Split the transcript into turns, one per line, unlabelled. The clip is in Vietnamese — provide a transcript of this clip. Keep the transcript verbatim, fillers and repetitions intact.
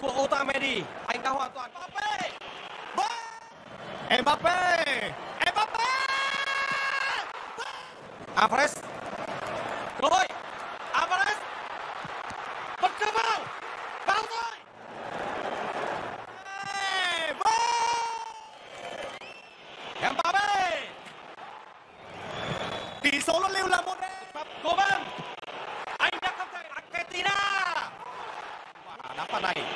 của Otamendi. Anh ta hoàn toàn Mbappé.
Mbappé, Mbappé,
Alvarez. Cơ hội. Alvarez. Bật cơ vào. Vào rồi. Mbappé.
tỷ số luân lưu là một đều.
Coman. Anh đã không thể Argentina. Và đá phạt này